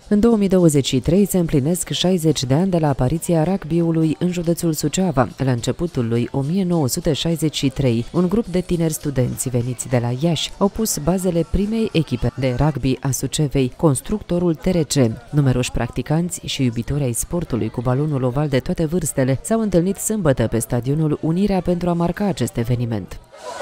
În 2023 se împlinesc 60 de ani de la apariția rugby-ului în județul Suceava. La începutul lui 1963, un grup de tineri studenți veniți de la Iași au pus bazele primei echipe de rugby a Sucevei, Constructorul TRC. Numeroși practicanți și iubitori ai sportului cu balonul oval de toate vârstele s-au întâlnit sâmbătă pe stadionul Unirea pentru a marca acest eveniment.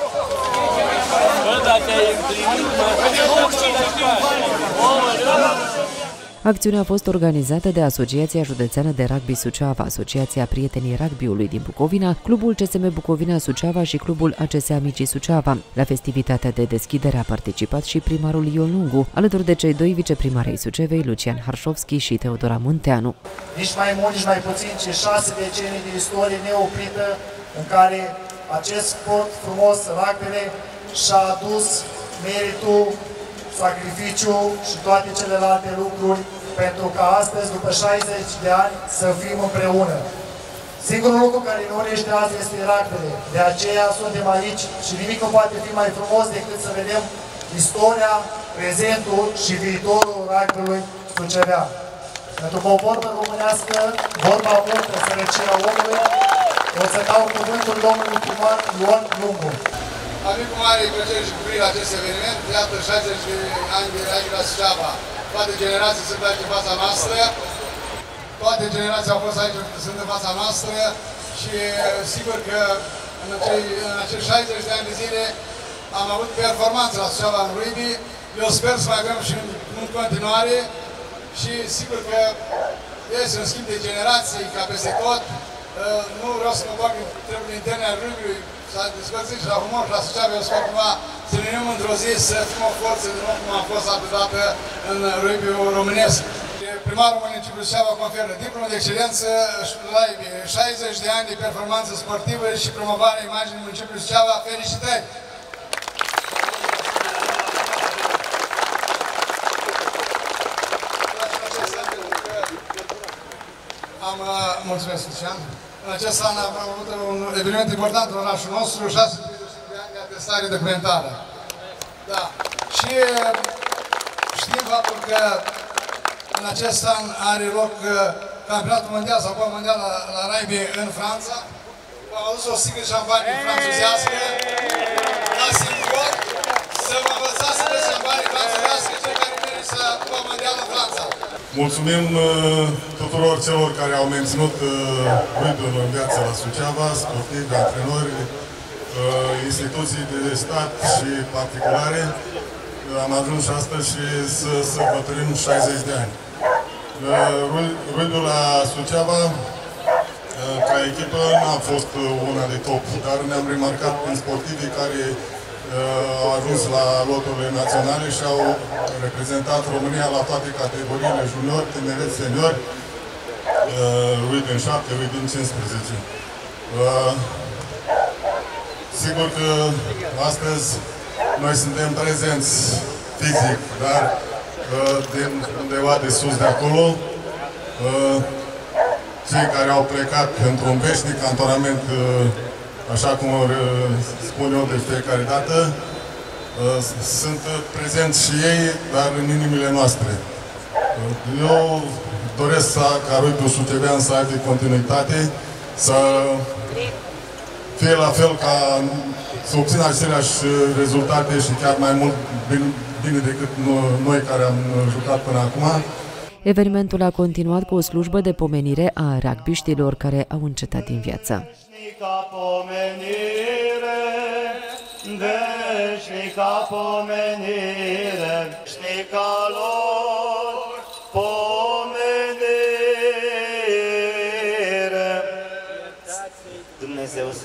Acțiunea a fost organizată de Asociația Județeană de Rugby Suceava, Asociația Prietenii Rugby-ului din Bucovina, Clubul CSM Bucovina Suceava și Clubul ACS Amicii Suceava. La festivitatea de deschidere a participat și primarul Ion Lungu, alături de cei doi viceprimarei Sucevei, Lucian Harșovski și Teodora Munteanu. Nici mai mult, nici mai puțin, ci 6 decenii de istorie neoprită în care acest sport frumos, rugby, și-a adus meritul, sacrificiu și toate celelalte lucruri pentru ca astăzi, după 60 de ani, să fim împreună. Singurul lucru care ne unește azi este rugby. De aceea suntem aici și nimic nu poate fi mai frumos decât să vedem istoria, prezentul și viitorul rugby-ului sucevean. Pentru că o vorbă românească, vorba multă, sărăcia omului, o să dau cuvântul domnului primar Ion Lungu. Am venit cu mare plăcere și bucurie la acest eveniment. Iată 60 de ani de rugby la Suceava. Toate generații sunt aici în fața noastră. Toate generații au fost aici, sunt în fața noastră. Și sigur că în acești 60 de ani de zile am avut performanță la Suceava în rugby. Eu sper să mai avem și în continuare. Și sigur că este un schimb de generații ca peste tot. Nu vreau să mă bag în treburile interne al rugby-ului. S-a despărțit și la humor și la Suceava, eu sper cumva să ne unim într-o zi să fim o forță din nou cum am fost atâtată în rugby-ul românesc. Primarul municipiului Suceava conferă diplomă de excelență la 60 de ani de performanță sportivă și promovarea imaginii municipiului Suceava. Felicitări! Mulțumesc, Lucian. În acest an am avut un eveniment important în orașul nostru, 6 de ani de atestare documentară. Da. Și știm faptul că în acest an are loc campionatul mondial sau Cupa mondială la rugby în Franța. Am adus o sticlă de șampanie franțuzească ca simbol să vă învățați să beți șampanie franțuzească cei care merg să Cupa mondială în Franța. Mulțumim tuturor celor care au menținut rugby-ul în viața la Suceava, sportivi, antrenori, instituții de stat și particulare. Am ajuns astăzi și să sărbătorim 60 de ani. Rugby-ul la Suceava, ca echipă, n-a fost una de top, dar ne-am remarcat prin sportivii care au ajuns la loturile naționale și au reprezentat România la toate categoriile, junior, tineret, senior, rugby în 7, rugby în 15. Sigur că astăzi noi suntem prezenți fizic, dar din undeva de sus de acolo, cei care au plecat într-un veșnic cantonament, așa cum spun eu de fiecare dată, sunt prezenți și ei, dar în inimile noastre. Eu doresc ca rugby-ul sucevean să aibă continuitate, să fie la fel ca să obțină aceleași rezultate și chiar mai mult bine decât noi care am jucat până acum. Evenimentul a continuat cu o slujbă de pomenire a rugbiștilor care au încetat din viață. Veșnica pomenire, veșnica lor pomenire. Dumnezeu să...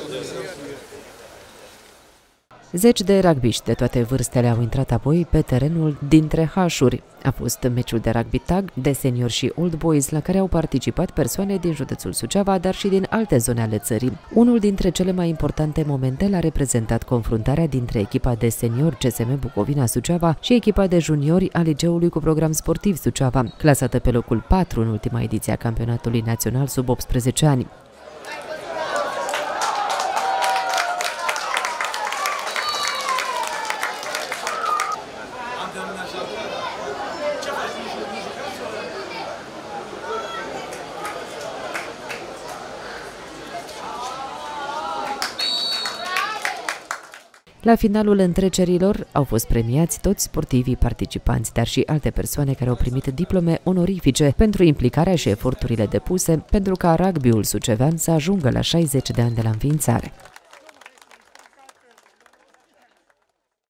Zeci de rugbiști de toate vârstele au intrat apoi pe terenul dintre Hașuri. A fost meciul de rugby tag de senior și old boys la care au participat persoane din județul Suceava, dar și din alte zone ale țării. Unul dintre cele mai importante momente l-a reprezentat confruntarea dintre echipa de senior CSM Bucovina Suceava și echipa de juniori a liceului cu program sportiv Suceava, clasată pe locul 4 în ultima ediție a campionatului național sub 18 ani. La finalul întrecerilor au fost premiați toți sportivii participanți, dar și alte persoane care au primit diplome onorifice pentru implicarea și eforturile depuse pentru ca rugby-ul sucevean să ajungă la 60 de ani de la înființare.